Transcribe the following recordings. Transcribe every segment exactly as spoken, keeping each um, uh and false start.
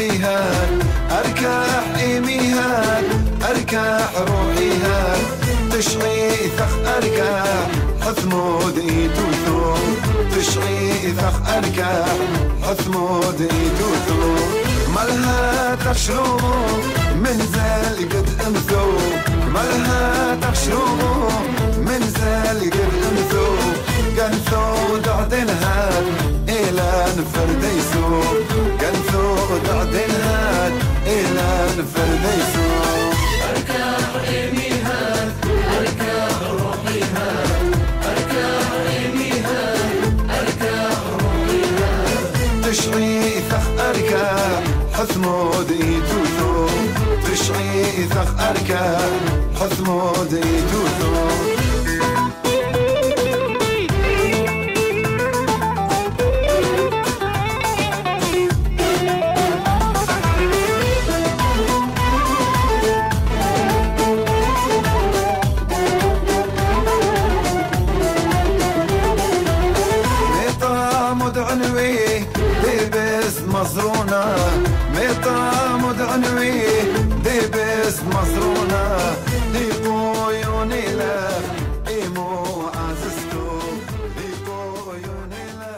روحيها اركح ايميها اركح روحيها تشعي ثخ اركح حثمود ايتوثو تشعي ثخ اركح حثمود ايتوثو مالها تشرو من زال قد امثو مالها تشرو من زال قد امثو قنثو دعدنها الى نفرديسو قنثو دعدنها الى نفرديسو اركح ايميها اركح روحيها اركح ايميها اركح روحيها تشعي ثخ اركح حثمود ايتوثو تشعي ثخ اركح حثمود ايتوثو مصرونة ميطا مدعنوي ديبس مصرونة ديبو يونيلا إيمو عزستو ديبو يونيلا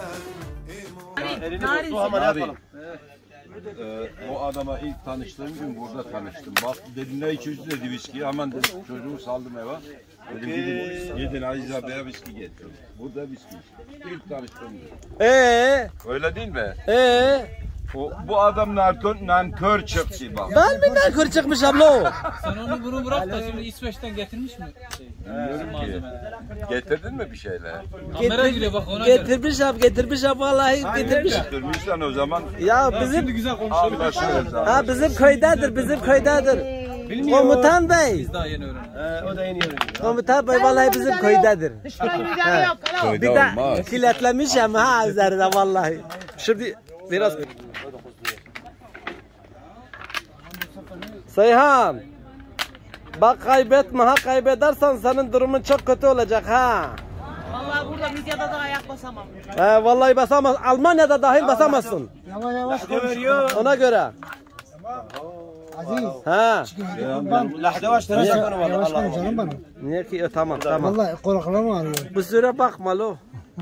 إيمو Abi, e, o adama ilk tanıştığım gün burada tanıştım. Bak dedim ne içiyorsun dedi viskiyi. Hemen dedim çocuğu saldım eve. Dedim gidin, gidin Aziz abiye viski getir. Burada viski işte. İlk tanıştığım gün. Eee? Öyle değil mi? Eee? O, bu adam nankör, nankör çıktı bak. Ben mi nankör çıkmış abla? Sen onu bunu bırak da şimdi İsveç'ten getirmiş mi? Şey, Bilmiyorum ki. Getirdin mi bir şeyler? Kamera giriyor bak ona getirmiş abi, getirmiş abi vallahi getirmiş. Getirmişsen o zaman. Ya bizim şimdi güzel konuşuyoruz. Ha bizim köydedir, bizim köydedir. Komutan bey. Biz daha yeni öğrendik. Ee, o da yeni öğrendik. Komutan bey vallahi bizim köydedir. Köyde Bir de olmaz. kiletlemiş ama ha üzerinde vallahi. Şimdi biraz Seyhan, bak kaybetme ha, kaybedersen senin durumun çok kötü olacak ha. Vallahi burada Midyat'ta da ayak basamam. He vallahi basamaz, Almanya'da dahil basamazsın. Yavaş yavaş konuşuyor. Ona göre. Aziz. Ha. Lahde baş tarafa sakın var. Yavaş konuş canım bana. Niye ki? E, tamam tamam. Vallahi kulaklarım ağrıyor. Bu süre bakma lo. Oo,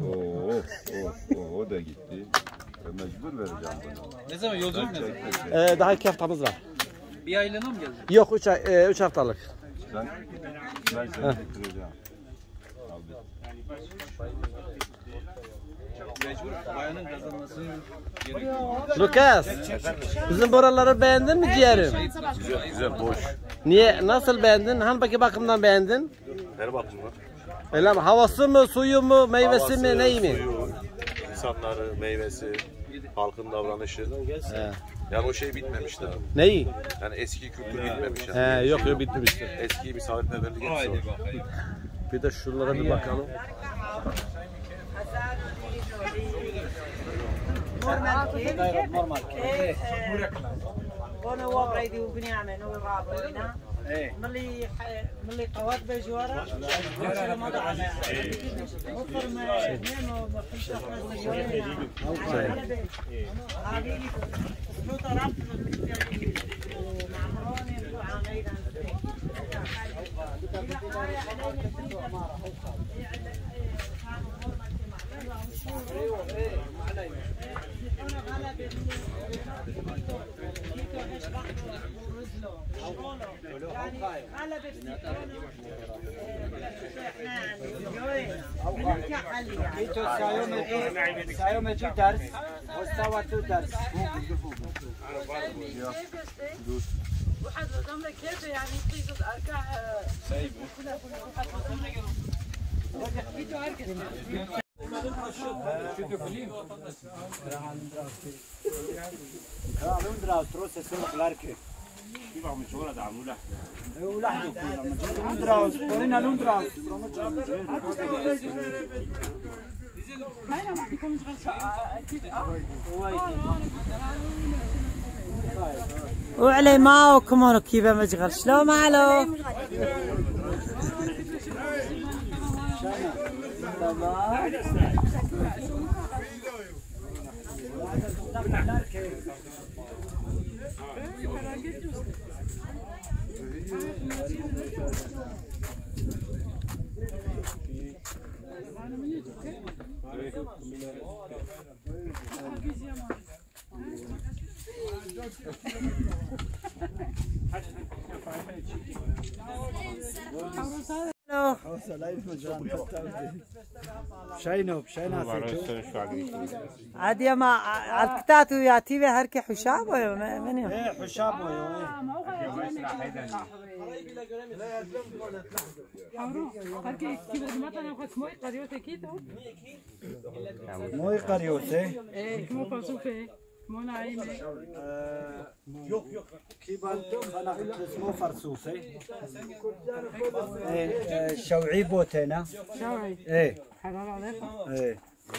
o, o da gitti. Mecbur vereceğim bunu. Ne zaman yolculuk ne zaman? Ee, daha iki haftamız var. Bir aylığına mı geldin? Yok üç ay, e, üç haftalık. Sen, ben seni getireceğim. Mecbur bayanın kazanmasını gerekiyor. Lucas, bizim buraları beğendin mi ciğerim? Güzel, güzel, boş. Niye? Nasıl beğendin? Hangi bakımdan beğendin? Her bakımdan. Öyle mi? Havası mı, suyu mu, meyvesi Havası, mi, neyi mi? Suyu, insanları, meyvesi, halkın davranışı. He. Yani o şey bitmemiş daha. Neyi? Yani eski kültür bitmemiş. Yani. He, yok yok bitmemiştir. Eski misafirperverlik hepsi var. Bir de şuralara bir bakalım. normal. وانا هو بريدي وبنيامين هو الرابع هنا ملي ملي قوات بجواره مضى على مطر ما اثنين وخمسه هذه شو طرف ومعمروني وعاملين سايوم يجي درس واستوى تو درس واحد ضمن كيف يعني يطيق اركع لوندرا تروس سوق لاركي يبقى من شغله دعموا له ولحظه لوندرا قرينا لوندرا وعلي ما وكمون كيف مشغل شلون ماله شينوب شينا عادي ما عالكتاتو ياتي به هركي حشاب ولا من يوم ايه حشاب موي قريوسه ايه كمو فلسفه مو نايمه يوك يوك كيبان انا قلت اسمه فرسوفه ايه شوعي بوتينا شوعي ايه حلال عليكم ايه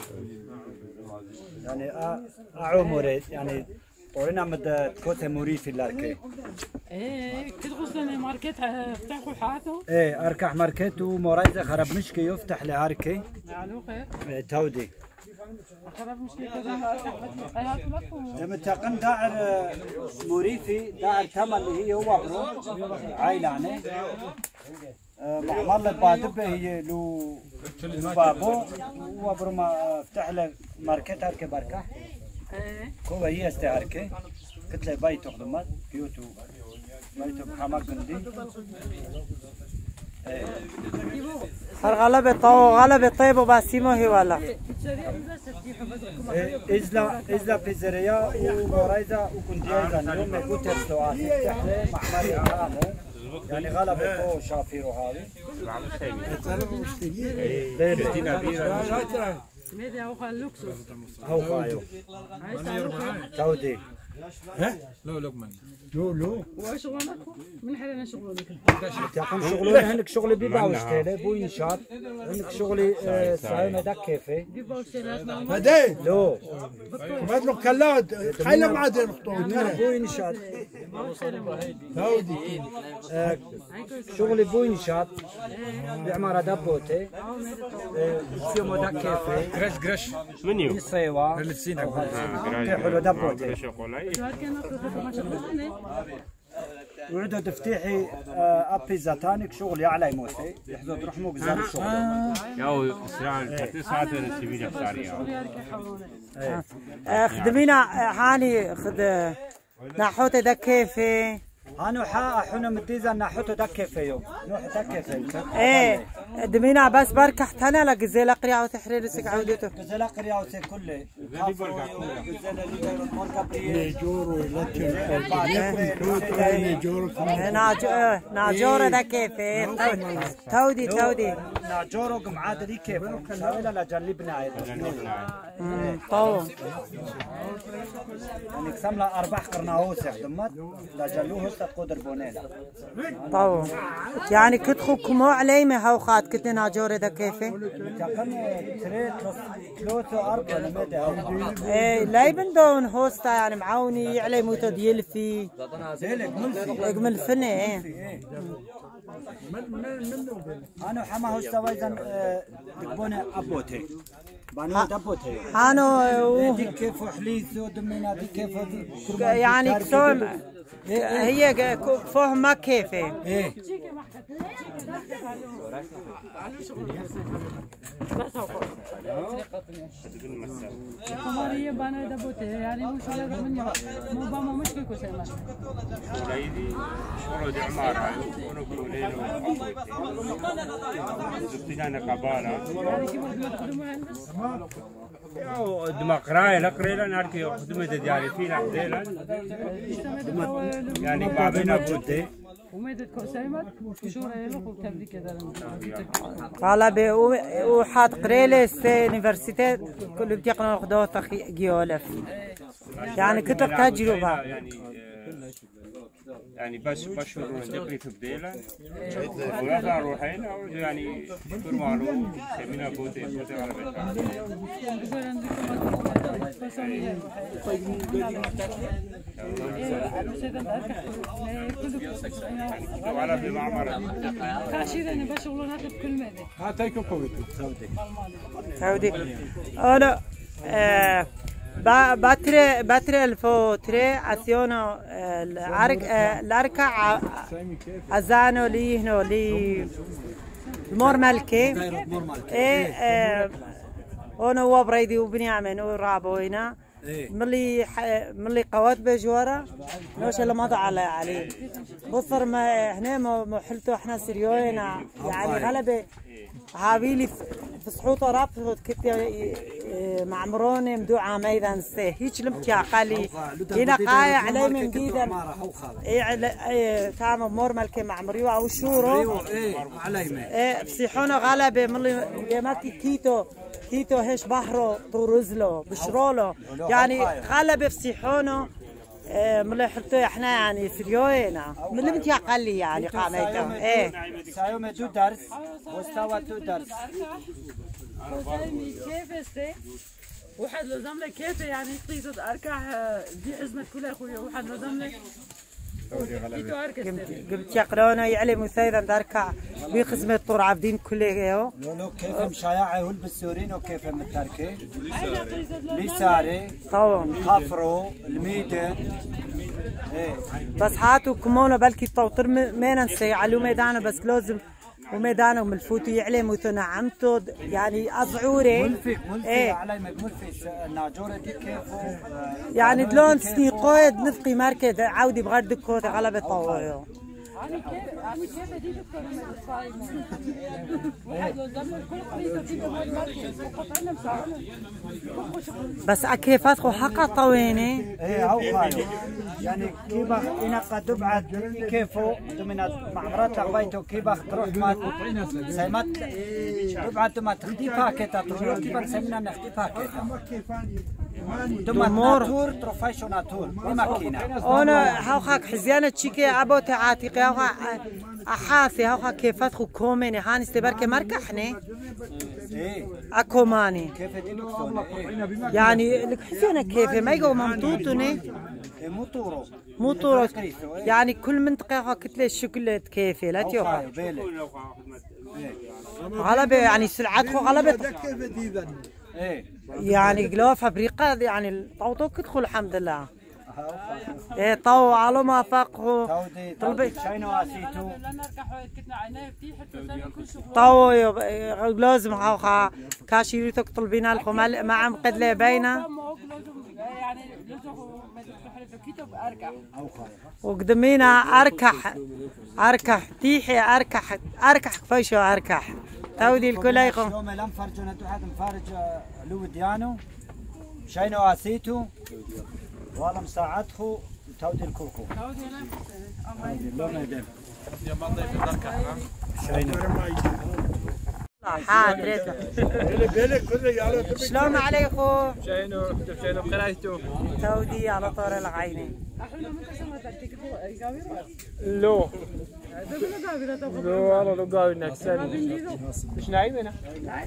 يعني اعمرت يعني ورينا مد كوته موري في الاركي ايه تدخل ماركت افتحوا حاته ايه اركح ماركت ومورايزه خرب مشكي يفتح لهاركي معلوقه ايه تودي خرب مشكي كذا حياته لكم لما تقن داعر موريفي داعر تمل اللي هي هو برو عائله يعني معمر البادبه هي لو بابو هو برو ما فتح له ماركت هاركي بركه ايه كو هي استعاركي قلت له بيتو خدمات كيوتو بيتو بحماك جندي غلبة طو غلبة طيب وباسيمو هي ولا إزلا إزلا بيزريا ومورايزا وكنديايزا اليوم يكون ترسوات تحت محمر عامو يعني غلبة طو شافيرو هذه ميديا هو اللوكسوس هو خايو تودي ها لو لقمه لو لو وشغلانكم من حلنا شغلانك تقوم شغلي عندك شغلي بيباع وشتيله بو ينشاط عندك شغلي صايمه داك كيفي بيبقى وشتيلات هدي لو ما له كلاد خلي ما عاد ينقطوا بو ينشاط هودي شغلي بو ينشاط بعمارة دبوتي في مدك كيفي قرش قرش منيو صيوا لفسينا حلو دبوتي وردوا تفتيحي ابي زاتانك شغل على موسي يحضر رحمه بزار الشغل ياو اسرع تسعة سبيل اختاريا خدمينا هاني خد نحوت ده كيفي هانو حا حنا مديزا نحوت ده كيفيو نوح ده كيفي ايه دمينا بس بركح تنا لا جزيلا قريعه وتحرير سك عودته جزيلا قريعه وسي كله نيجورو لكن نيجورو ناجور ناجور ده كيف تودي تودي ناجورو قمعات دي كيف لا لا جلبنا طو يعني كسملا اربع قرناوس يخدمت لا جلوه تقدر بونيلا طو يعني كتخو كمو علي ما هو خات كنت ناجور ده كيف تقن تريت ثلاثة أربعة لمدة ايه لا يبندون هوستا يعني معاوني علي موتو ديلفي اجمل فني ايه أنا حما هوستا ويزن دكبوني أبوتي بانو دبوتي أنا دي كيف حليسو دمينا دي كيف يعني كسوم هي فهم ما كيفه ايه كمارية بانا دبوته يعني مش ولا مني مو باما مش كيكو سيما وليدي شغل دي عمارة ونقول ليلو زبطينا نقبالة يعني كيف بدنا تخدموا هندس ياو دمقراي لقريلا ناركي خدمة ديالي فينا حديلا يعني بابنا بودي وميدت كوسيمات وشورا يلوخ وتبدي كذا قال بي وحات قريلس يونيفرسيتي كل بتيقنا خدوه تخي جيولف يعني كتب تجربة يعني بس بشهر ندقي تبديلا ويطلع روحين او يعني دكتور معلوم سمينا بوتي بوتي على وعلى في معمر كاشير انا بشغل هذا بكل ماده هاتيكم كويت تودي انا باتري باتري الفو تري عسيونو الارك الاركع ازانو لي هنا لي المور ملكي ايه هنا هو بريدي وبنيامين ورابوينا ملي ملي قوات بجوارا نوش اللي مضى على عليه بصر ما هنا ما حلتو احنا سريوينا يعني غلبه هابيلي في صحوطه رابطه كنت معمروني مدو عاميدا نسيه هيك لمت يا قالي هنا قايع علي من جيدا اي تام مور ملكي معمريو او شورو ايه بصيحونا غلبه ملي جماتي كيتو كيتو هيش بحرو طورزلو بشرولو يعني غلبه بصيحونا ملي حطوا احنا يعني سريوينا من اللي قالي يعني قاميتهم ايه سايوم دو درس واستوى دو درس كيف استي واحد لازم له كيف يعني قيصد اركع دي حزمه كلها اخويا واحد لازم له قلت يقرونه يعلم سيدا دركع بخزمه طور عابدين كله لو كيف مشايعه هول بالسورين وكيف متركه ليساري طبعا خفرو الميدان ايه بس هاتوا كمونه بلكي التوتر ما ننسى على ميدانه بس لازم وميدانه ملفوتوا يعلموا تنعمتوا يعني أزعوري ملفك ملفك ايه علي ملفك الناجورة دي كيف يعني دلون سنيقود نفقي ماركت عودي بغرد كوت غلبة طويو أنا كيف أنا كيف بدي دكتور من الصايم واحد لو زمن كل قليل تجيب قطعنا مساعدة بس أكيفات خو حقا طويني ايه هو خايو يعني كيف إنا قد بعد كيفو من معمرات لقبيتو كيف تروح ما سيمات بعد ما تخدي باكيتا تروح كيف سيمنا نخدي باكيتا دم ناتور تروفيشو ناتور بماكينة أنا هاوخاك حزيانة تشيكي أبو تعاتيقي هاوخا أحاسي هاوخا كيفات خو كوميني هاني استباركي مركحني ايه أكوماني كيف دي لكسوني يعني لك حزيانة كيفي ما يقو ممطوطني مو طورو مو طورو يعني كل منطقة هاو كتلة الشكل كيفي لا تيوخا غلبة يعني سلعتكو غلبة ايه يعني قلوها فابريقا يعني الطوطو كدخل الحمد لله ايه طو على ما فاقه طلبي شاينو اسيتو طو لازم هاوخا كاشيريتك طلبينا لكم ما عم قد لي باينه وقدمينا اركح اركح تيحي اركح اركح فيشو اركح تودي الكل يقوم يوم لم فرجنا انتو حد مفارج لو ديانو شاينو اسيتو والله مساعدخو تودي الكوكو تودي لو ما يدم يا ما ضيف الدركه شاينو حاضر شلون عليكم؟ شاينو شاينو بقرايتو تودي على طور العيني لو لو والله لو قاوي نكسر مش نايم انا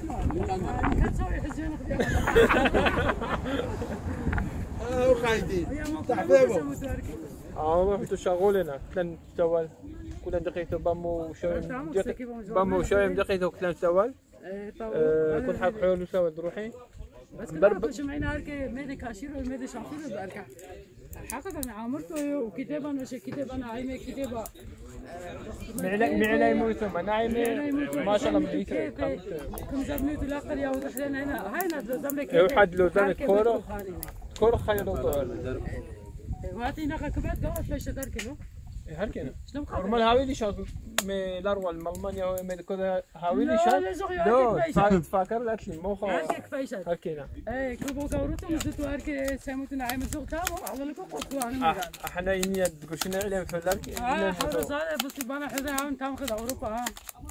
اه قاعدين تحبيبه اه انتو شغولنا كلن تول كلن دقيقة بامو شايم بامو شايم دقيقة كلن تول كل حق حلو سوى تروحي بس برضه شمعنا هركي ميدي كاشير وميدي شاطير بأركع حقيقة عمرته وكتابة مش كتابة أنا عايمة كتابة معلي معلي موتو ما عايمة ما شاء الله مليتو كم زمنيتو لا قرية ودخلنا هنا هاي نادلو زملك ايه حد لو زملك كورة كورة خير وطول وقتي ناقة كبات قوات فيش تركنو هركنا نورمال هاويلي شاط من الأروع المالمانيا من كذا هاويلي شاط لا صارت فاكر لا تلي مو خلاص هركي كفايشة هركنا ايه كوبو كوروتو مزتو هركي ساموتنا عايم الزوق تابو على لكو قطو أنا احنا يني تقولشنا عليهم في الهركي اه حاول صار بس بانا حدا هاون تام خذ أوروبا ها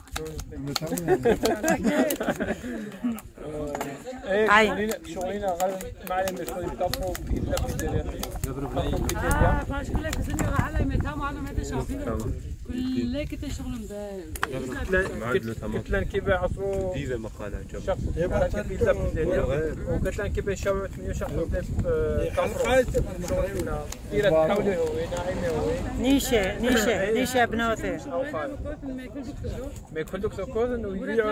ايه شغلنا غالبا معلم شغل يطفوا إلا في الدنيا اه فاش كلك سنة على متام على متى شاطين لا كنت شغل قلت لهم كيف عصروا ديفا مقالة شخص وقلت لهم كيف شاورت ثمانية شخص نيشة نيشة نيشة بنوته ما يكون دكتور كوزن ويبيعوا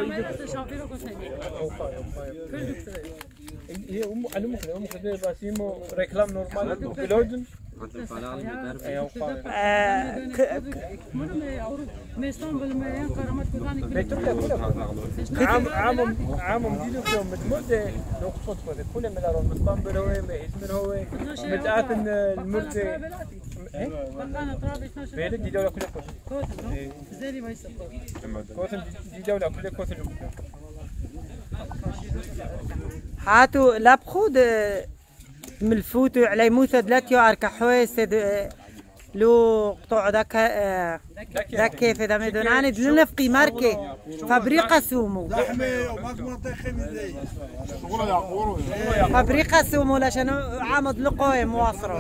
هي أم على مخ أم خدي باسيمو ريكلام نورمال بلودن عام عام عام جديد يوم متمدة نقطة فده كل ملارون مطعم بلوي ما اسمه هو متأثن المرتة بيرد دي دولة كلها كوسن زي ما يسمى كوسن دي دولة كلها كوسن هاتو لابخود ملفوتو على موثد لاتيو اركا حويس لو قطع ذاك ذاك كيف اذا مدوناني دلنفقي ماركي فابريقا سومو فابريقا سومو لاشانو عامد لقوي مواصرو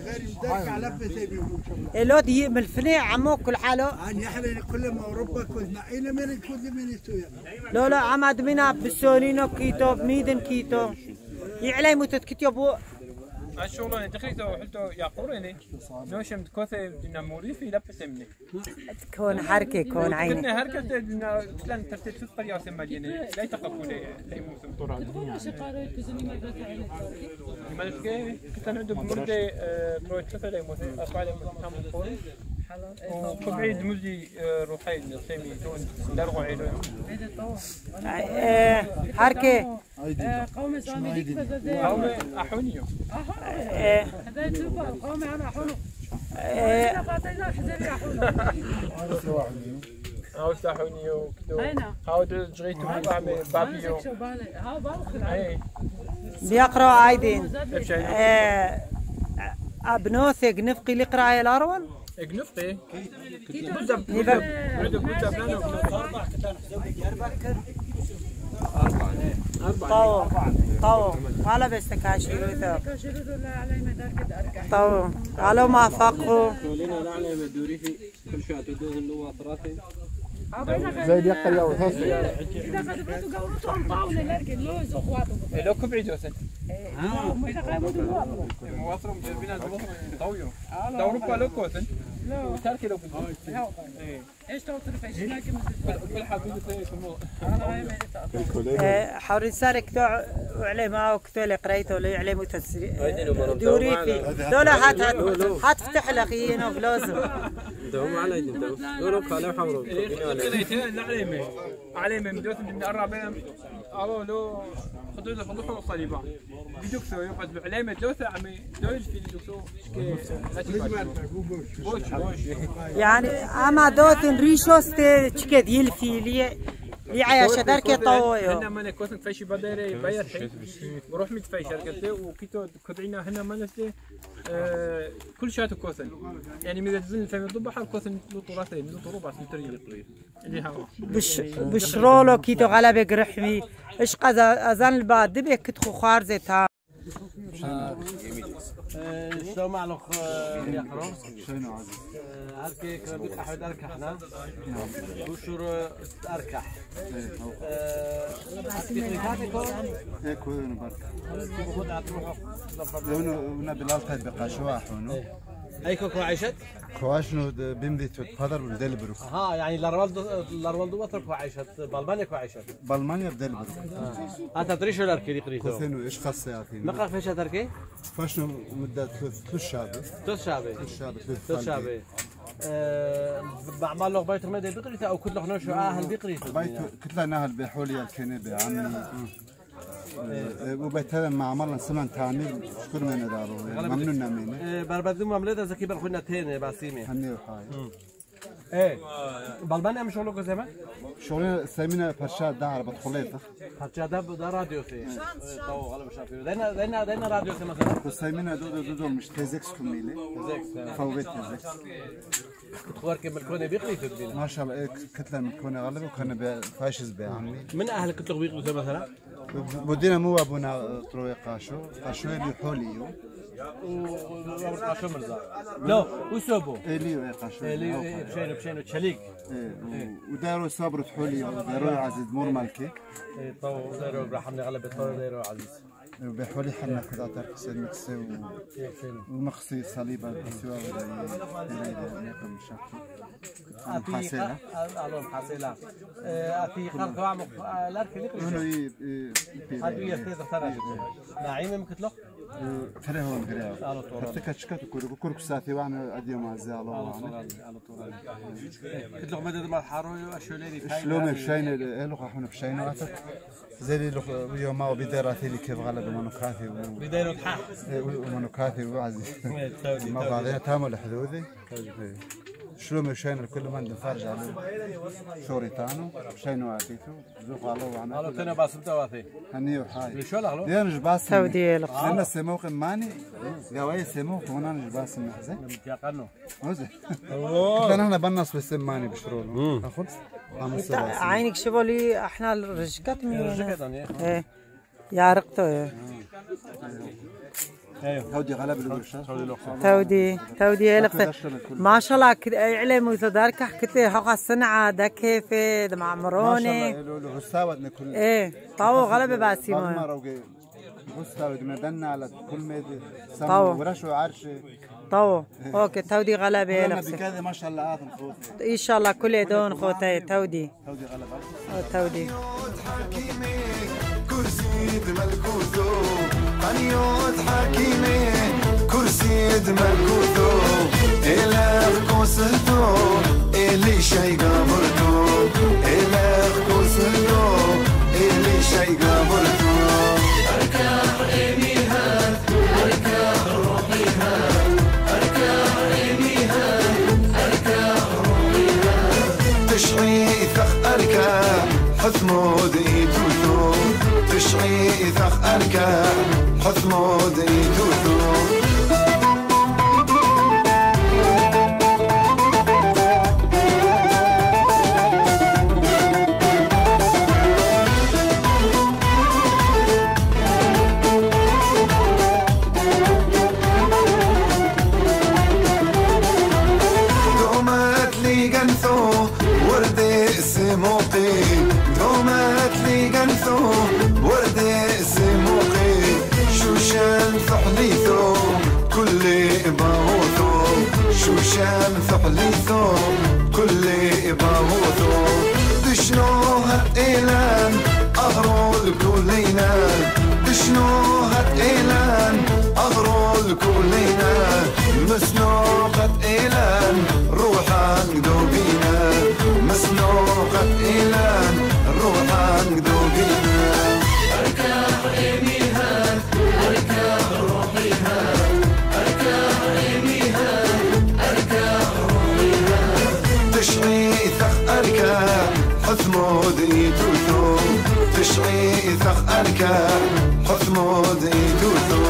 لو دي ملفني عمو كل حاله ان يحلى كل ما اوروبا كل ما اين من كل من يتويا لو لا عمد منا بالسونينو كيتو ميدن كيتو يعلي موتت كيتو بو الشغل دقيقة وحلتو يا قريني نوشم كوثة نموري في لبس مني كون حركة كون عيني كنا حركة دنا كلن ترتيب ست قرية مليانة لا يتقبل لا يموسم طراد ما نفكر كنا عنده بمرة برويت ثلاثة لا يموسم أربعة لا يموسم فوري وكبعيد مزي روحين سامي تون درغو عيلو حركة قومي سامي ديك قومي أحونيو هذا تشوفه قومي أنا أحونه أنا بعطينا حزري أحونه هاو ساحونيو كدو هاو جريتو بعمل بابيو ها باخذ بيقرأ عايدين أبنوثق نفقي لقراءة الأرون اجنفتي بوزا بوزا بوزا طو طو على بستكاشيرو تو طو على ما فقوا زي دي قريه وثلاث لو كبري جوسن مواصرهم بينا طويو اوروبا لو كوسن تركي لو ايش توصل في ايش كل حاجه حوري سارك تو وعليه ما كتو اللي قريته ولا عليه متسري دوري في دولا هات هات هات فتح لخينا بلوزو دوم على يدين دورو قالوا حمرو عليه عليه من دوت من الرابع اه لو خدوا خدوا الصليبه بدك سوي يقعد بعلامه دوثه عمي دوج في دوسو يعني اما دوتن ريشوست تشكد يلفي لي لي عايش دارك طويو هنا ما نكوسن فيش بدري باير حي بروح متفيش قلت وكيتو كدعينا هنا ما نسي كل شات كوسن يعني ماذا تزن في الضبح كوسن له طراتين له طروبه سنتري يطير اللي هو بش بشرولو كيتو غلبه قرحمي ايش قذا اذان البعد دبك كتخو خارزتها شو معلوخ يقرأ؟ شنو عزيز؟ هالكي كربيت أحد أركح نا وشور أركح هيك هو نبارك لونه بلال تاي بقى شو أحونه هيك كوعيشت؟ كواشنو بيمدي تقدر بدل بروك ها يعني لارولدو لارولدو وتر كوعيشت بالمانيا كوعيشت بالمانيا بدل بروك أنت تدري شو الأركي اللي قريته؟ كوسينو إيش خاصة يعطيني؟ مقر فيش تركي؟ فاشنو مدة ثلاث ثلاث شعبي ثلاث شعبي ثلاث شعبي ثلاث شعبي بعمل له بيت مدى بقريته أو كل لحنا شو أهل بقريته؟ بيت كتلا نهل بحولي الكنبة عمي وبيت هذا مع عملنا سمن تعمير شكر من دارو ممنون منه بربدو مملكة زكي برخونا تاني باسيمي هني وحاي ايه بالبانيا مش شغلك زمان؟ شغلنا سامينا برشاد دار بدخليته برشاد ده راديو فيه تو غالبا مش عارف دينا دينا دينا راديو فيه مثلا سامينا دودو دودو مش تزكس كميلي تزكس فوت تزكس تخبر كم الكوني بيقري تبدينا ما شاء الله كتله من الكوني غالبا وكان فاشز بعمي من اهل كتله بيقري مثلا؟ بدينا مو ابونا طروي قاشو قاشو اللي حوليو قاشو مرزا لا وسوبو اليو قاشو اليو بشينو بشينو تشليك وداروا صبرت حوليو وداروا عزيز مور مالكي طو داروا برحمني غلبة طو داروا عزيز بحولي حنا كذا تركس المكسي ومخصي صليبه السوا ولا يقوم شكل حاسيلا الو حاسيلا اتي خلق وعمق لارك لك هنا هادو يستيد ترى نعيم ممكن تلو فريه هون فريه الو طور تكشكت كل كل ساعتي وانا ادي مع زالو وانا الو طور قلت له مدد ما حارو شوليني شلون بشين له احنا بشين واتك زي له يوم ما بديراتي اللي كيف غلب منوكاتي بديروا تحح ومنوكاتي وعزيز ما بعدين تامل حدودي شلون مشينا الكل ما ندفرج عليه شوريتانو مشينا عديتو زوق على وانا قالوا تنا باس بتواتي هني وحاي شو لغلو دي انا جباس تودي انا سموق ماني قواي سموق وانا جباس محزن يقنو وزي انا هنا بنص بالسماني بشرونه اخذ عينك شبه لي احنا الرجكات من ايه يعرقته ايه ايوه تودي غلب الورشه تودي تودي لك ما شاء الله علم وتدارك حكيتي حق الصنعه ده كيف ده معمروني ما شاء الله الساود كل ايه طاو غلبه باسيمو الساود مدنا على كل ميدي طاو ورشوا عرشه طاو اوكي تودي غلبه لك بكذا ما شاء الله عاطم خوتي ان شاء الله كل دون خوتي تودي تودي غلبه تودي كرسي ملكوثو قنيوت حكيمي كرسي ملكوثو إله كوسلتو إلي شي قابرتو إله كوسلتو إلي شي قابرتو أركح إيميها أركح روحيها أركح إيميها أركح روحيها تشعي ثخ أركح حثمود إيتوثو تشعي ثخ أركح حثمود إيتوثو دومت لي قنثو وردي سموقي دومت لي قنثو وردي سموقي شوشان ثحليثو كل باوثو شوشان ثحليثو كل باوثو دشنوها إيلان أغرو الكلينا دشنوها إيلان أغرو الكلينا مسنوقة إيلان روحان قدوبينا مسنوقة إيلان روحان قدوبينا أركح إيميها أركح روحيها أركح إيميها أركح روحيها تشعي ثخ أركح حثمود إيتوثو تشعي ثخ أركح حثمود إيتوثو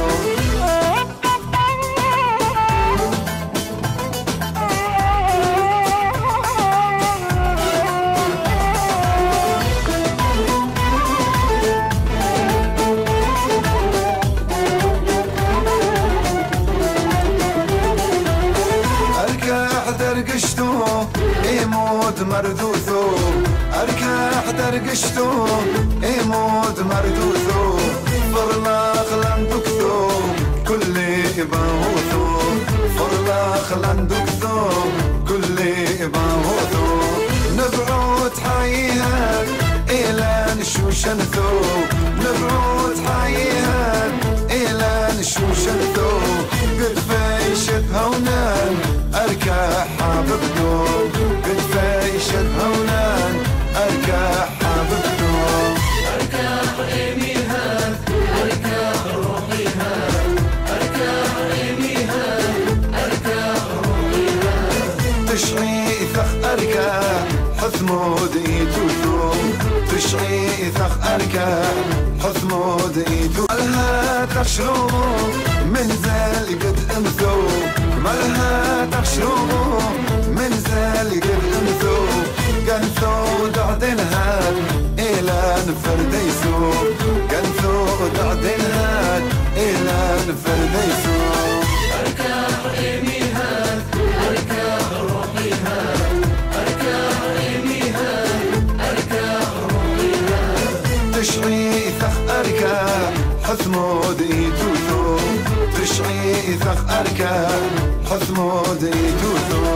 درقشتو ايمود مردوثو اركح درقشتو ايمود مردوثو فرلاخ لندكثو كل باوثو فرلاخ لندكثو كل باوثو نبعوت حيها إيلان شوشنثو نبعوت حيها إيلان شوشنثو قد فيشت هونان أركح حببتو قد فيشت هونان أركح حببتو أركح إيميها أركح روحيها أركح إيميها أركح روحيها تشعي ثخ أركح حثمود إيتوثو تشعي ثخ أركح حثمود إيتوثو مالها تشربو من زال قد أمثو مالها تشربو من زال قد أمثو قنثو دعدنها إلى إلى نفرديسو قنثو دعدين هاد إلى نفرديسو أركب إيمي هاد أركب روحي هاد أركب إيمي هاد أركب روحي هاد تشعي ثخ أركب حثمود إيتوثو تشعي ثخ أركب حثمود إيتوثو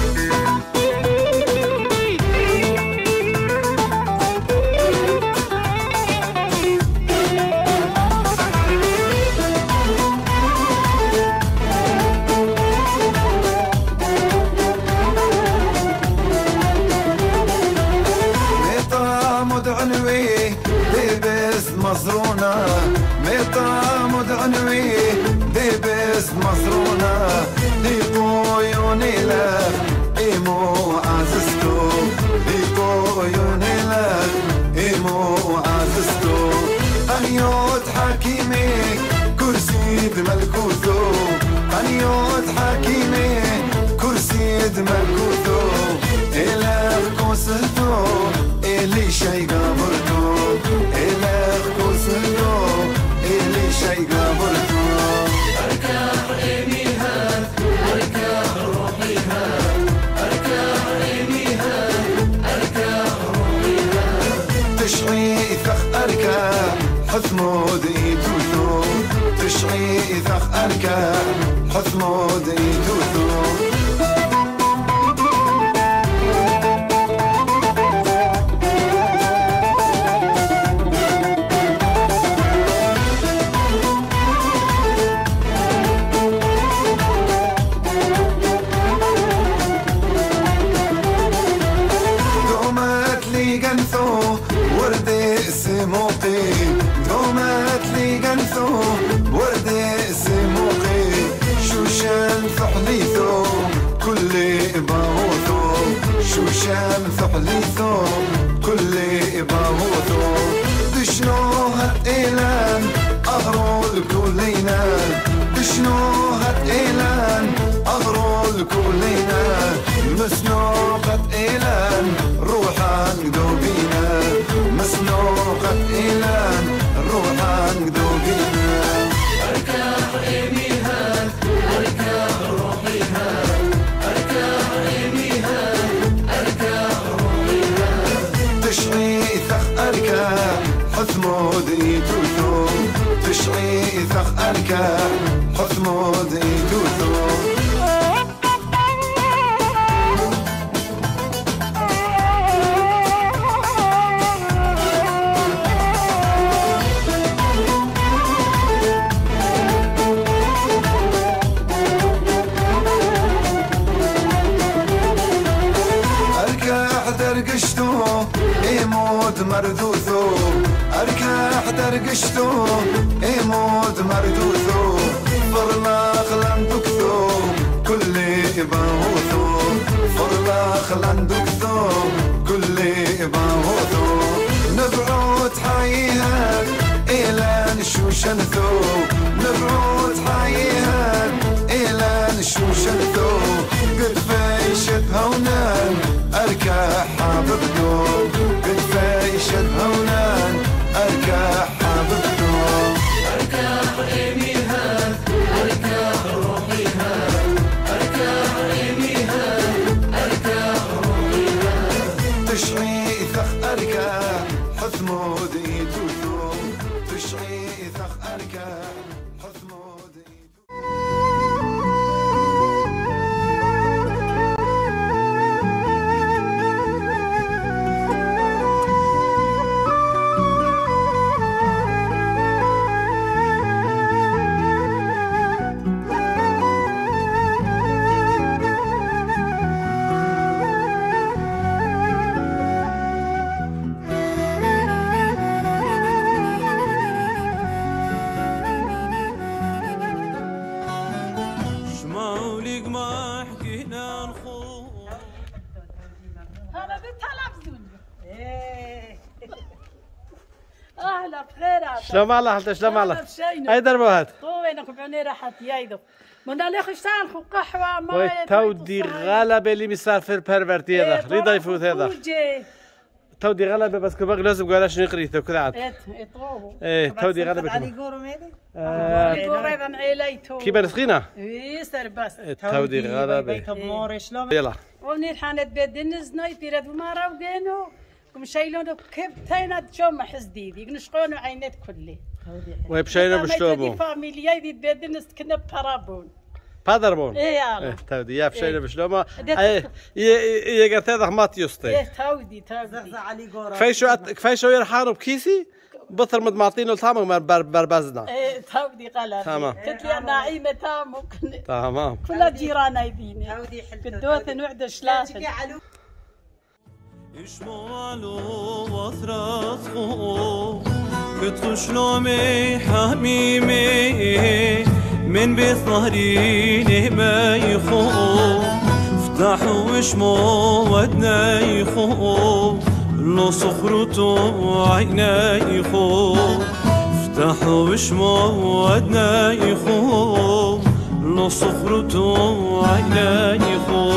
مصرونا ميطا مدعنوي ديبس مصرونا ديقو يونيلا إيمو عزستو ديقو يونيلا إيمو عزستو أنيوت حكيمي كرسيد ملكوثو أنيوت حكيمي كرسيد ملكوثو إلا كوسلتو إلي شي قابرتو إلا كوسلتو إلي شي قابرتو أركب إيمي هاد أركب روحي هاد أركب إيمي هاد أركب روحي هاد تشعي ثخ أركب حثمود إيتوثو تشعي ثخ أركب حثمود إيتوثو دومات لي قنثو وردي سموقي شوشان ثحليثو كل باوثو شوشان ثحليثو كل باوثو دشنو هالإيلان أغرو الكولينان دشنو هالإيلان أغرو الكولينان مسنوقة إيلان روحان دوبينا مسنوقة إيلان روحان دوبينا أركب إيمي هاد أركب روحي هاد أركب إيمي هاد أركب روحي هاد تشعي ثخ أركب حثمود إيتوثو تشعي ثخ أركب حثمود إيتوثو درقشتو إيمود مردوثو أركاح درقشتو إيمود مردوثو فرلاخ لندكثو كل إباوثو فرلاخ لندكثو كل إباوثو نبعوت حيهان إيلان شوشنثو نبعوت حيهان إيلان شوشنثو قد فيشت هونان أركح حببتو قد فايشت هونان أركح حببتو أركح إيمي هاد أركح روحي هاد أركح إيمي هاد أركح روحي هاد تشعي ثخ أركح حثمود إيتوثو تشعي ثخ أركح حثمود اهلا بخير. شلون الله حالته شلون الله؟ اي دربه هات؟ وينك بعوني راحت يايدو. من ليخ اشتغل خو قهوه ما وي تودي غلبه اللي مسافر پرورتي هذا ريدا يفوت هذا. تودي غلبة بس كبق لازم قال شنو يقريته وكذا عاد. ايه اطوه. ايه تودي غلبة كبق. علي قورو ميلي؟ علي قورو ايضا عيليتو. كيف نسخينا؟ ايه سر بس. تودي غلبة. يلا. وني الحانت بدنز ناي بيرد وما راوقينو. كم شايلونو كيف تاينا شوم حزديدي نشقونو عينات كلي. وبشينا بشلوبو. فاميليا دي بدنز كنا بارابون. بادربون. ايه يلا. تودي يا بشينا بشلوما. ايه ي قرت هذا ما تيوستي. ايه تودي تودي. علي قورو. كفاية شو كفاية شو يرحانو بكيسي بطر مد معطينه تمام بربزنا. ايه تودي قلب. تمام. قلت لي انا عيمة تامو. تمام. كلها جيران ايديني. تودي حلو. بدوث نوعد شلاشل. يشمالو وثرثو كتشلومي حميمي من بظهري ما يخو افتحوا وشمو ودنا يخو لو صخرتو عينا يخو افتحوا وشمو ودنا يخو لو صخرتو عينا يخو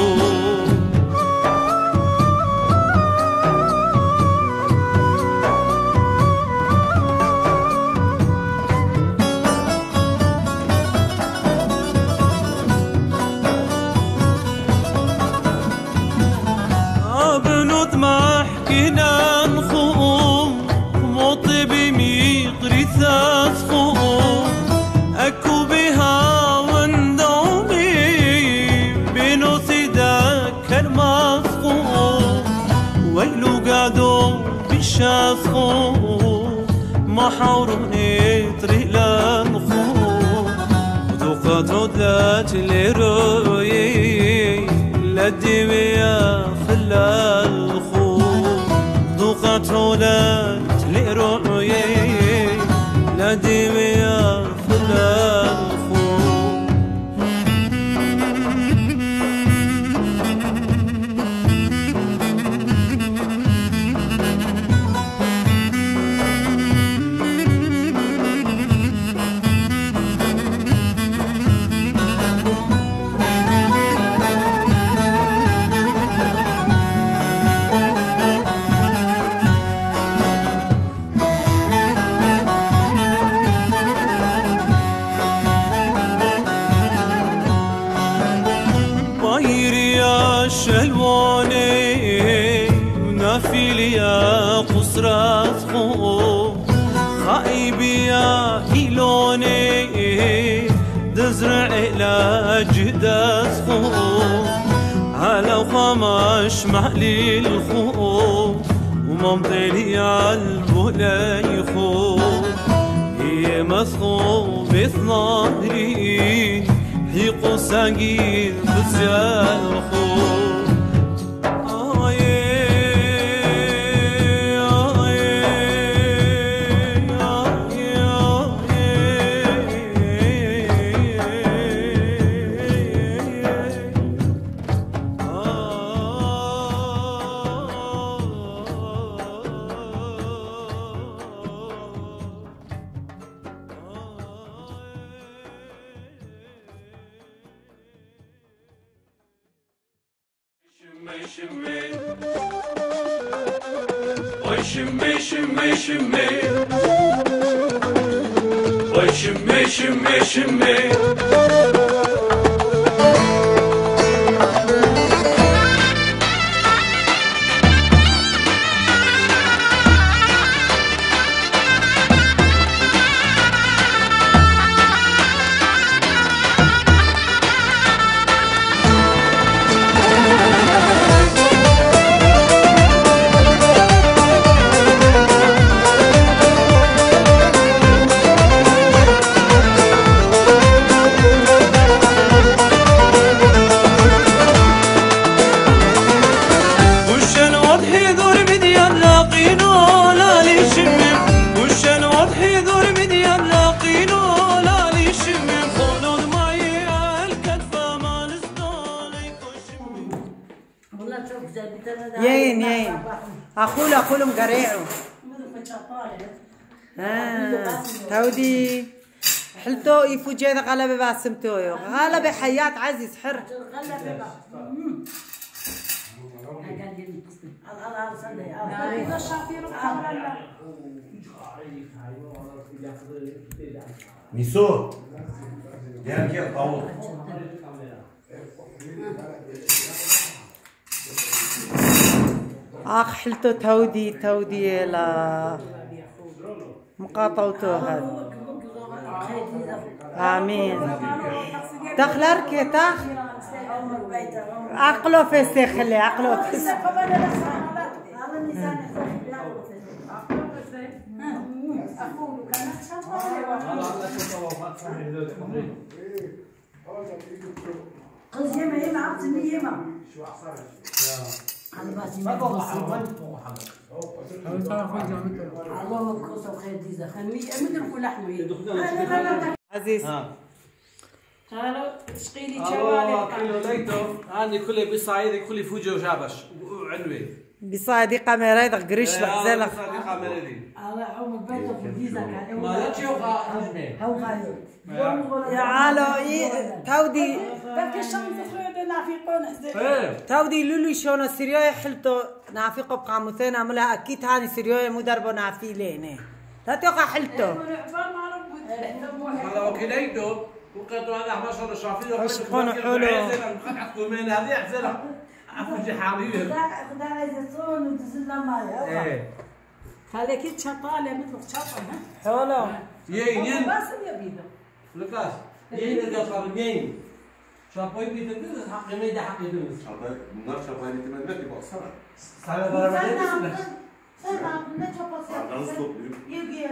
شافخو ما حاوروني طريق لنخو وذوقات عدلات اللي روي للدمية خلا الخو ذوقات عدلات اللي روي للدمية خلا الخو يا قصرات خو خايبي يا هيلوني دزرع إلى جداس خو على وخماش معلي الخو وممضيلي عالبولاي خو هي مسخو بثناري حيقو ساقير بزيال خو شمي شمي شمي وي شمي شمي شمي يين يين أخول أخول مقريعو آه تودي حلتو يفوجي ذا غلبة باسمتويو غلبة حياة عزيز حر ميسو يعني كيف طاووس اخ حلتو تودي تودي لا مقاطعته هذا امين تخلر كي تخ عقله في سخلي عقله في قصدي ما يما عطني يما عزيز هلا تشقيلي الله جوالي كله ليتو عندي كل بصعيد كل فوجي وجابش وعنوي بصايدي كاميرا يدق قريش لحزالك على عمر بيته في الفيزا كان ما لا تشوفها هو غايب يا عالو تودي بك الشمس خرج نافقون تودي لولو شلون سيريو حلتو نافقه بقاموسين عملها اكيد هاني سيريو مدربو نافي لينه لا توقع حلتو هذا وكيليتو وقيتو هذا أحد عشر شافيل وش يكونوا حلو قطعتكم من هذه احزلها عفوا حاميه خدا عايز يصون وتزل ماي ايه خليك تشطاله مثل تشطه حلو يين ين بس يا بيدو لكاس يين اللي صار يين شابوي بيتدرس حق ميدا حق يدرس شابوي النار شابوي انت ما بدك بقصر سنه ضربه سنه سنه نتشوف يجي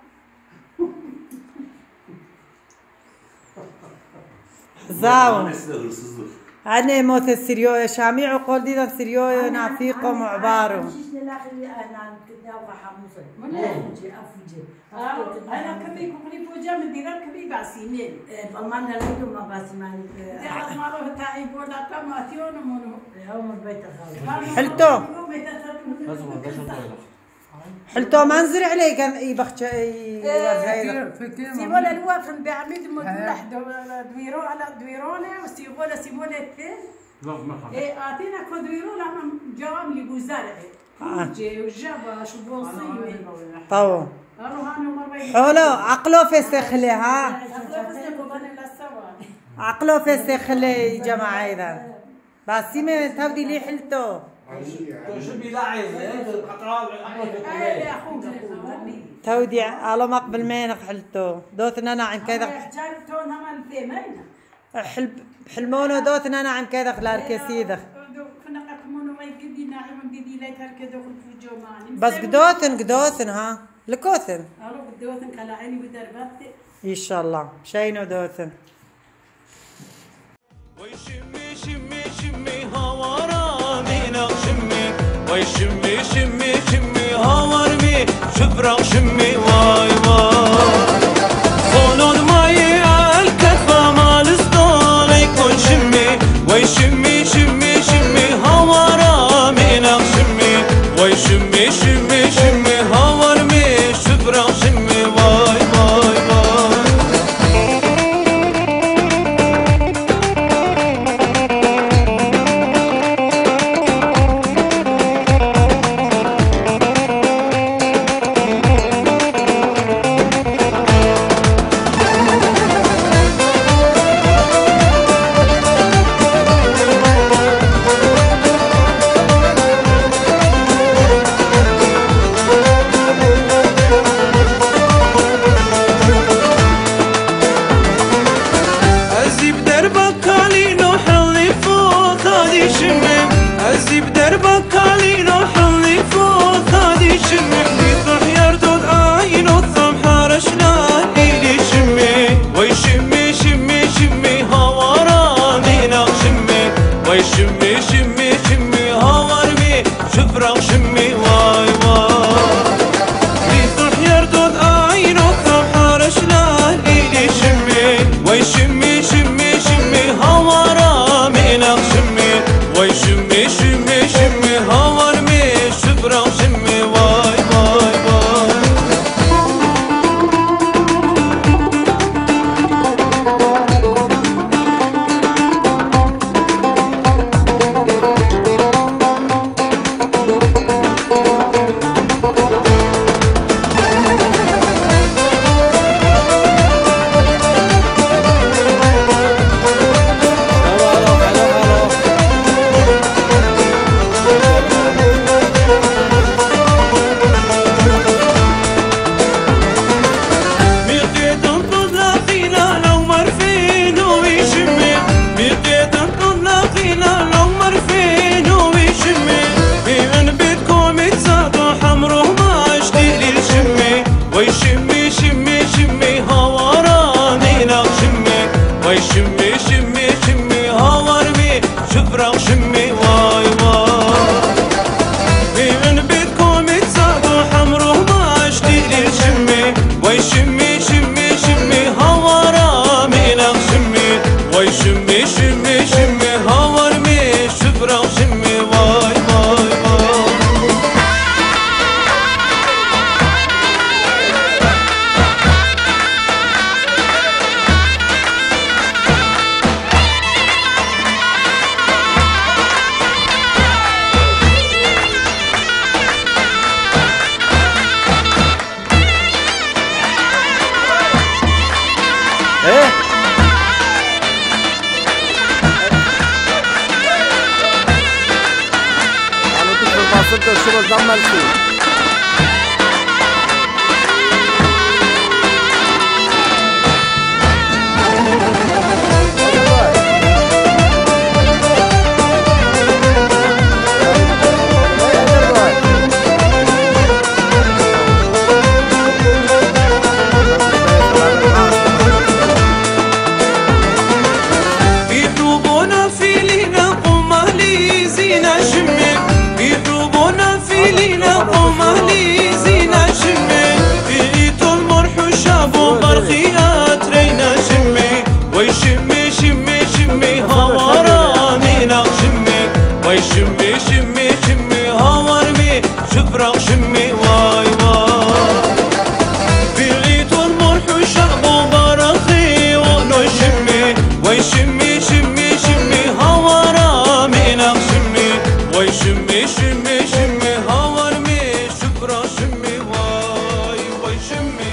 زاو أنا موت السريو شامي عقول ديدا السريو نافيقهم وعبارو أنا كبي كوني فوجا من ديران كبي باسيمين بمان لقيتو ما باسيماني أنا ما روح تاعي بودا كم أتيون منو يوم البيت خالي حلتو حلتو ما نزرع عليه كان يبخش سيبولا الوقف بعميد مدلح دويرو على دويرونه وسيبولا سيبولا الثين ايه اعطينا كدويرو لما جوام لي بوزارع جي وجابا شو بوصيمي طو حلو عقله في استخلي ها عقله في استخلي جماعة اذا باسيمه تبدي لي حلتو شو بيلاعب تودي على مقبل مين حلتو دوتنا انا عن كذا حلب حلمونو دوتنا انا عن كذا خلال كسيده بس قدوتن قدوتن ها لكوثن ان شاء الله شينو دوتن ويشمي شمي شمي هوارا مينك شمي ويشمي شمي شمي هوارمي شبرق شمي واي واي خلون ماي الكفة مال ستون يكون شمي ويشمي شمي شمي هوارا مينك شمي ويشمي شمي شمي هوارمي شبرق شمي واي واي واي ايه قالوا تدخل مع ستة الشغل زمل فيه. شمي شمي شمي هاورمي شفرق شمي واي واي بيغيت المرح وشعب وبرخي ونو شمي وي شمي شمي شمي هاورا مينا شمي وي شمي شمي شمي هاورمي شفرق شمي واي وي شمي.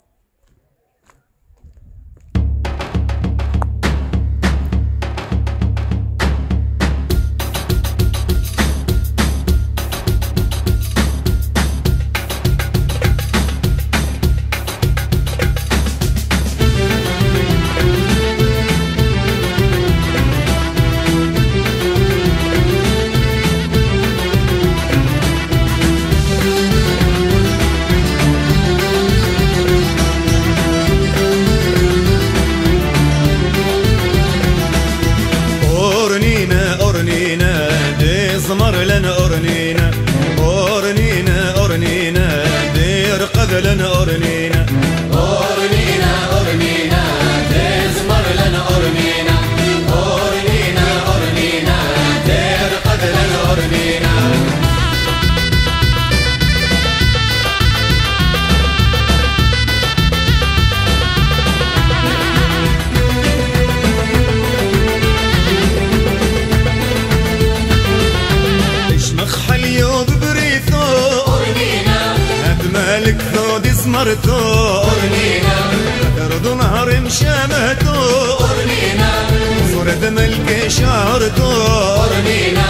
مرتو أرنينا ترد نهر مشامتو أرنينا صورة ملك شعرتو أرنينا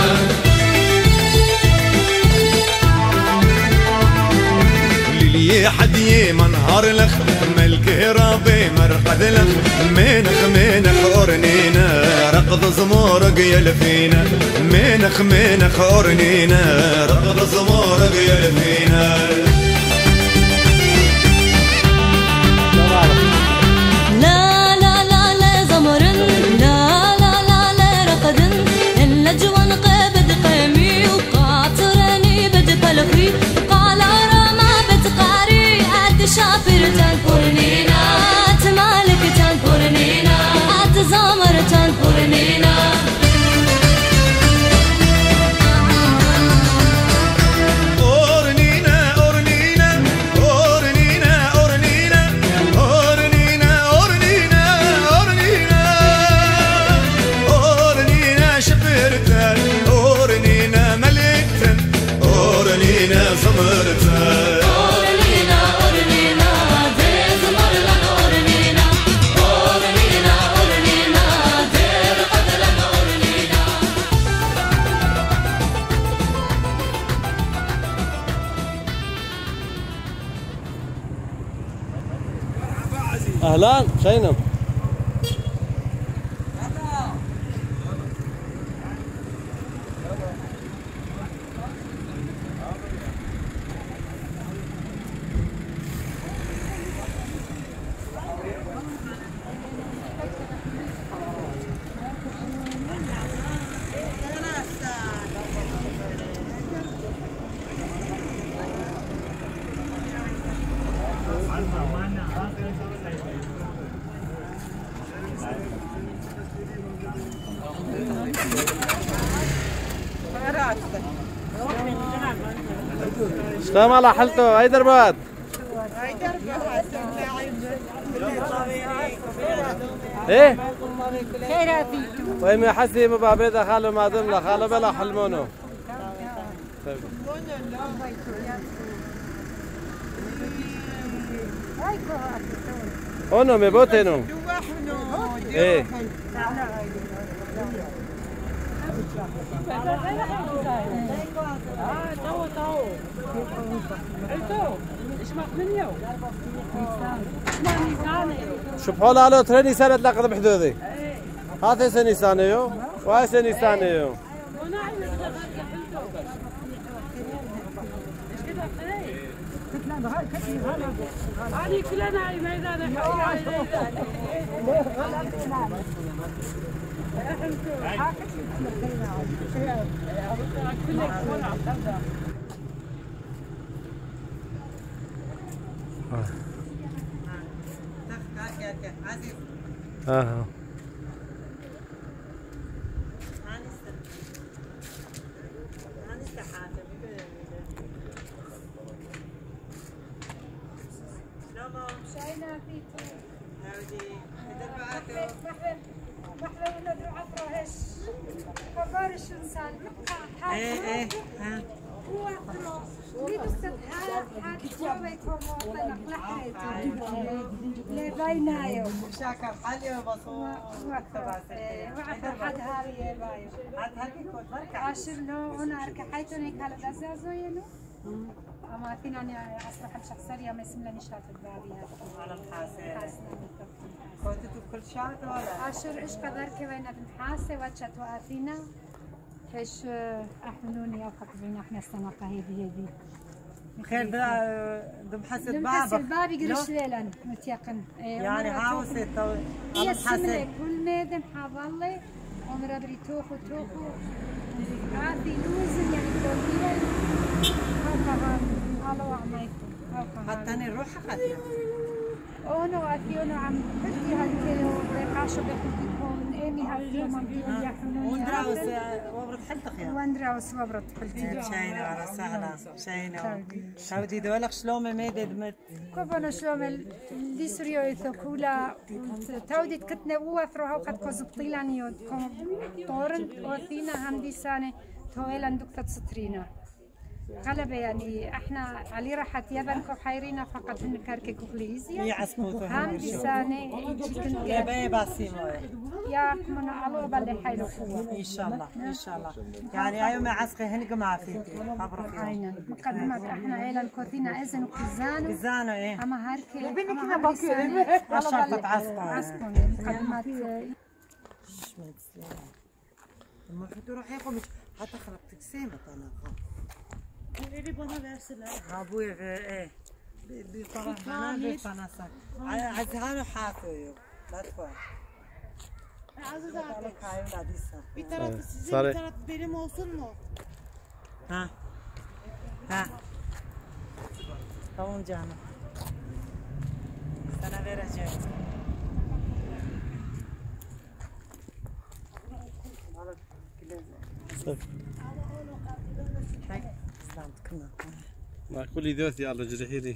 للي حدي منهار لخ ملك رابي مرقد لخ منخ منخ أرنينا رقض زمورق يلفينا منخ منخ أرنينا رقض زمورق يلفينا. اهلا شينم اشتغل على حلته هاي دربات ايه ويمي حسي مبابيدا خالو ما دملا خالو بلا حلمونو اونو مي بوتينو ايه شو بحول على ترى سنة لقد بحدودي هذا سنة ثانية وهاي سنة ثانية هذه كلنا هاي ميدان اه ايه ايه ها شاكر حالي وبصور عاشر لو انا اركحيتوني كالا دزازوينو اما فينا انا اصبح الشخصيه ما اسم لني شات البابي على الحاسه كنتوا كل شهر ولا عاشر ايش قدر كوينا بنحاسه واتشت وافينا ايش احملوني اوقف بينا احنا السنه هذه هذه خير دم حسد بابك دم حسد بابي قرش ليلا متيقن يعني هاوسه تو هي سملة كل ميدم حاضلي عمره بريتوخو توخو عادي لوزن يعني كليا هاكا على وعميكم حتى نروح حقتي انا وافيونو عم بدي هالكيلو بقاشو بخلتكم ايمي هالكيلو ما بدي يحنوني وندراوس وبرت حلتك يا وندراوس وبرت حلتي شاينه على سهله شاينه شاودي دولك شلومه ميدة دمت كوبانا شلومه اللي سوريو يثوكولا تودي كتنا وافروها وقد كوزبطيلان يود طورن وثينا هم دي سانه تويلان دكتة سترينا غلبة يعني احنا علي راحت يبنكو حيرينا فقط هن كاركي كوغليزيا يعسموتو هم ديساني جابي باسيمو يا كمنا الله بالي حيلو قوة ان شاء الله ان شاء الله يعني ايوم عسقي هنك ما فيتي خبرك عينا مقدمات احنا عيلة كوثينا اذن وكزانو كزانو ايه اما هاركي بيني كنا باكي عشان عسقا عسقون مقدمات ما فتو روح يقوم حتى خربتك سيمة طلاقة اللي بنا بيرسل ابوي ايه بيطلع بنا بفناسك عزهانو حافيو لا تفهم عزيزاتك هاي ولاديسا بترى بترى بيني ما وصلنا ها ها طون جانا سنة غير جاي ما كل دوثي على جرحيلي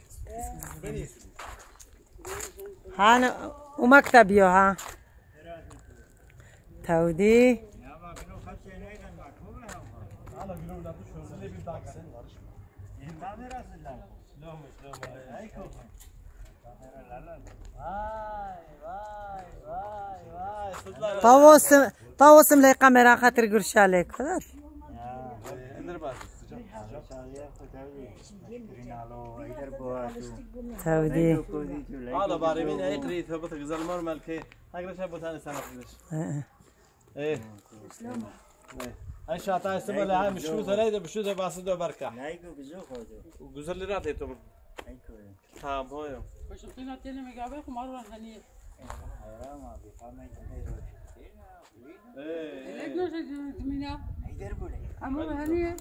هانا ومكتب يو ها تودي طوس طوس ملي كاميرا خاطر قرش عليك تودي هذا باري مين يقري ثبت غزال مر مالكي اقرا شابو ثاني سنه قدش ايه اي شاطا اسمه لا مش شو ثلاثه بشو ده باسدو بركه لايكو بزو خذو وغزال لي راتي تو تمام هو وش فينا تاني مقابلكم مره هنيه ما بيفهمي ايه ليش تمينا يدربوا امو هنيه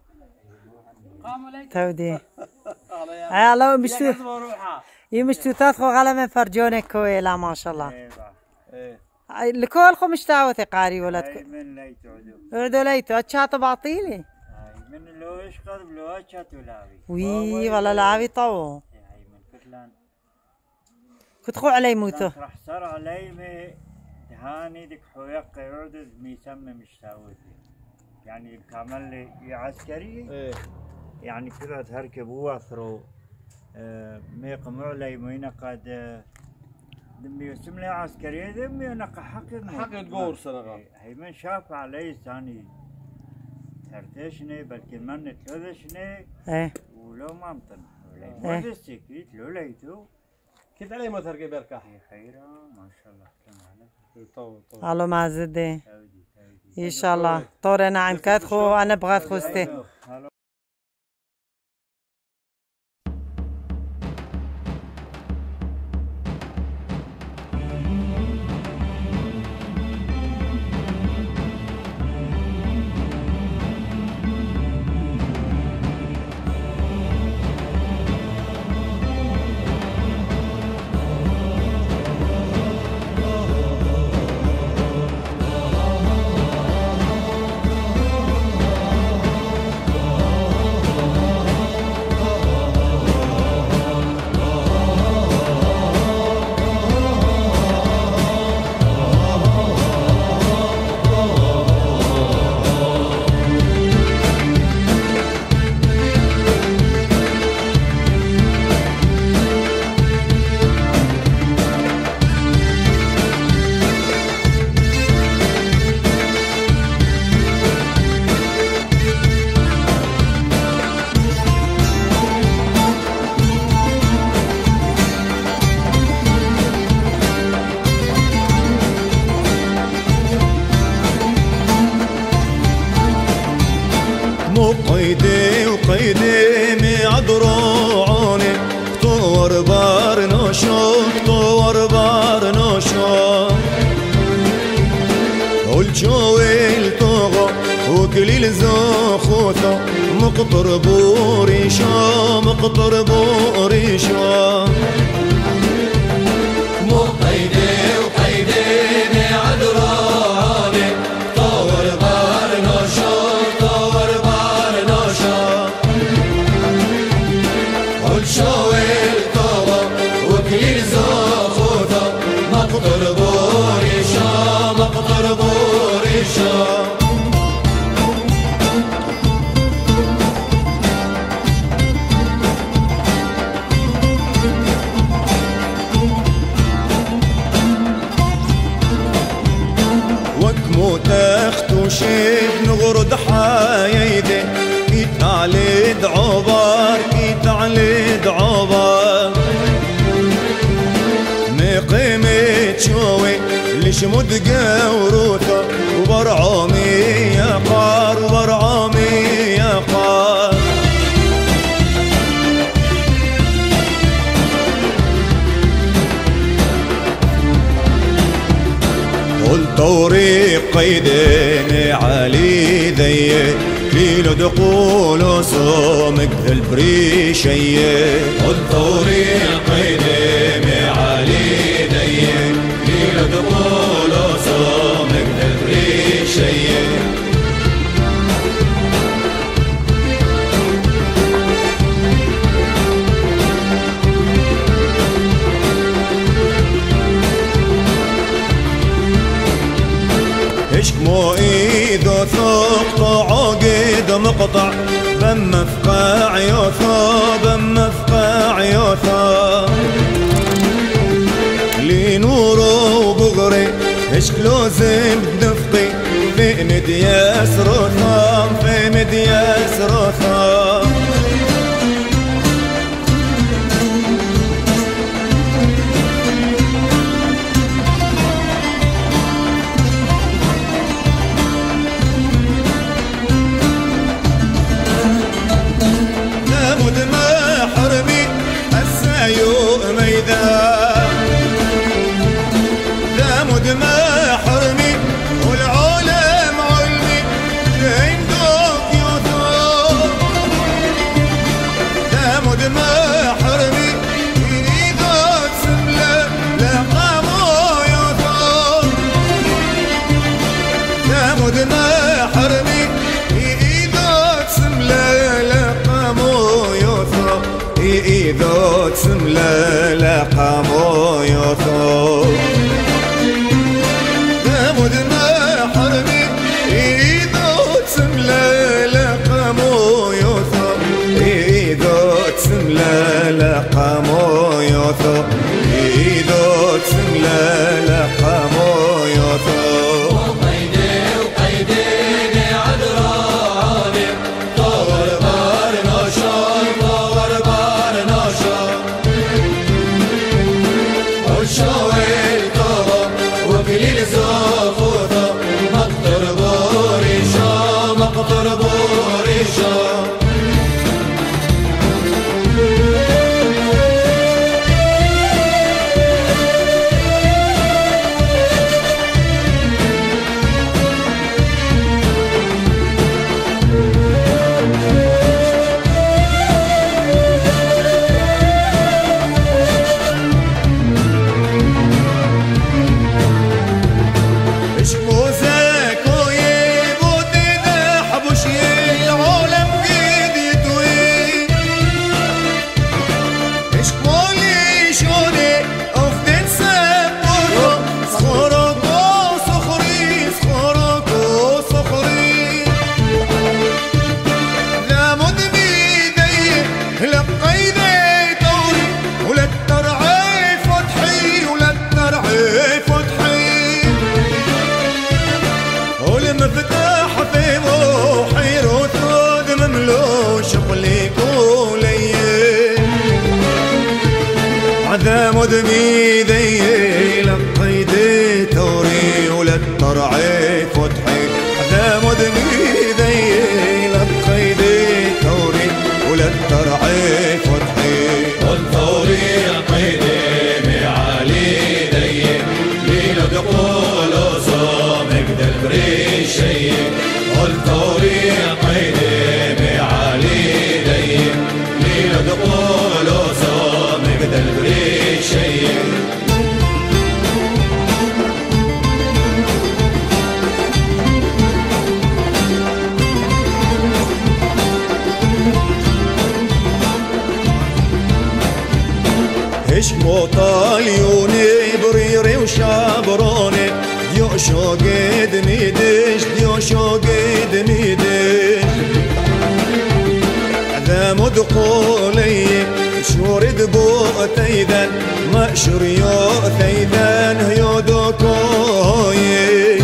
تودي هلا مشتو يمشتو تدخل على من فرجونك كويلا ما شاء الله ايه لكلكم مش تعوتي قاري ولدكم من لا يتعدوا عدوا ليتو اتشاطوا بعطيلي من لو ايش قلب لو اتشاتوا لاوي وي ولا لاوي طو من كتلان كتخو علي موتو راح صار علي مي دهاني دك حويق يعدد ميسمى مش ساوي يعني كامل لي عسكري ايه يعني كذا تركب واثرو ميق معلي مين قد دمي يسمى لي عسكرية دمي نقا حق حق تقول سنغال هي من شاف علي ثاني ترتشني بلكي من تلوذشني ايه ولو ما مطن إيه. ولا استكيت لو ليتو كنت علي ما ترقي بركة خيرا ما شاء الله طول طول على ما زدي ان شاء الله طور انا عم كاتخو انا بغات خوستي قيدي وقيدي مي عدروعوني طور بار نوشو طور بار نوشو والجوي الطوغو وكليل زخوثو مقطر بوريشو مقطر بوريشو مقيدي وقيدي مي عدروعوني طور بار نوشو طور بار نوشو والشوي الطوغو وكليل زخوثو مقطر بوريشو مقطر بوريشو تخت وشيد نغرد حايدي كي تعليد عبار كي تعليد عبار مقيمة شوي ليش مدقى وروثة وبرعامي يا قار وبرعامي يا قار والطوري قيدين علي ذي كيلو دقول صومك البريشية والطوري قيدين علي ذي كيلو دقول صومك البريشية اشكمو ايدو ثقط عقد مقطع بم فقاع يوثا بم فقاع يوثا لي نورو وبغري اشكلو زين دفقي في مدياس روثا في مدياس روثا ما حرمي والعالم علمي عندك يوثا ولا لحمو يثور وقيدي وقيديني عذراعاني طور بار نشر طور بار نشر والشوي الطور وقليل زفوته مقطر بوريشا مقطر بوريشا عذامد بيدي لقيدي توري ولا الطرعي فتحي عذامد بيدي لقيدي توري ولا الطرعي فتحي والثوري قيدي معالي دي ليلة دقول صامك دبري شيء والثوري قيدي معالي دي ليلة دقول صامك دبري شيء هشمو طاليوني بريري وشابروني ديوشو قد ميدش ديوشو قد ميدش عذامد قولي شورد بو ثيذن ما شريو ثيذن هيو دوكوي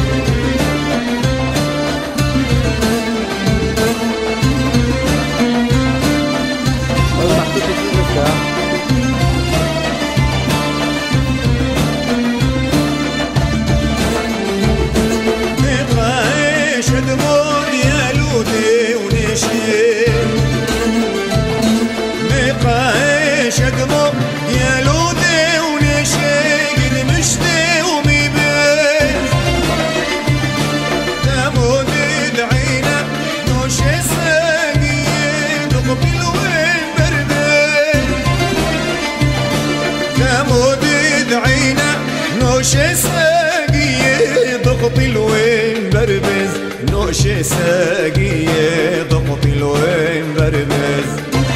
شدمو يا لودي ونشيق المشتي وميبين تمود دعينا نوشي ساقي نقبل وين بردين تمود دعينا نوشي ساقي ضغطي وين بربز نوشي ساقي ضغطي وين بربز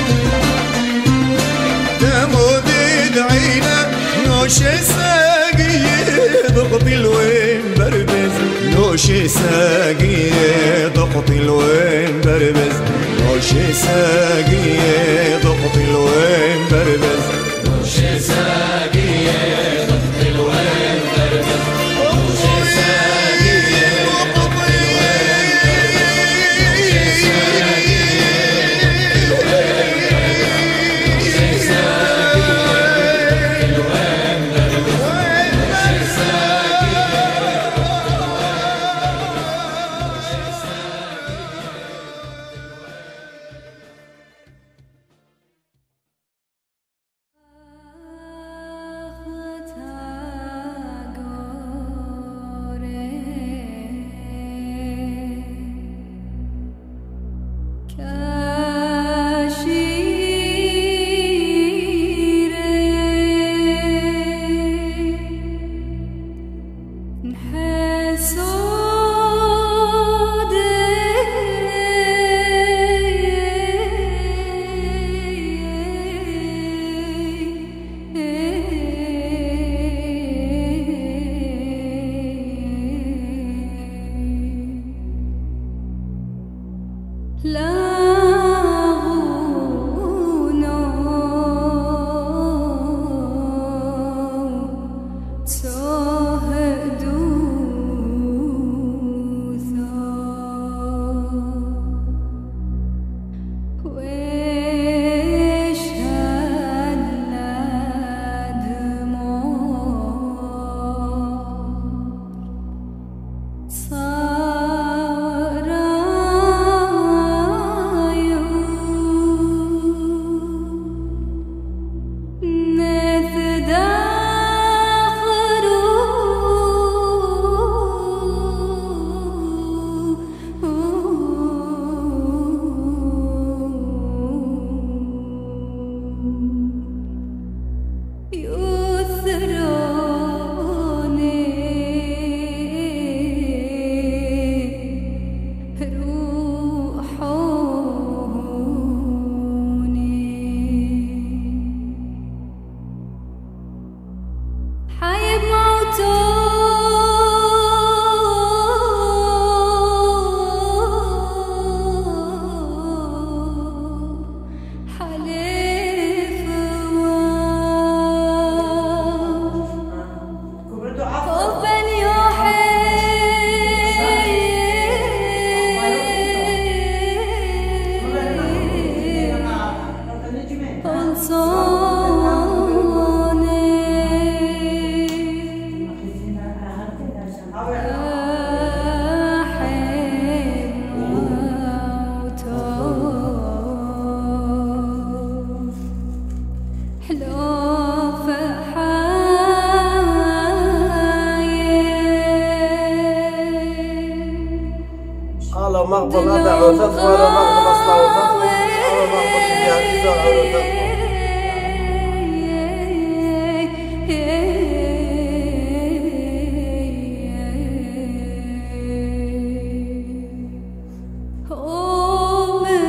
تمود دعينا نوشي ساقي ضغطي الوين بربز نوشي ساقي ضغطي الوين بربز نوشي ساقي ضغطي الوين بربز نوشي ساقي ضغطي الوين بربز نوشي ساقي ضغطي الوين بربز نوشي ساقي مقبل هذا عروتك ولا مقبل أصلا عروتك ولا مقبل فيها إذا عروتك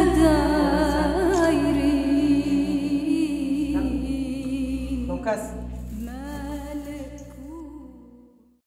Lucas.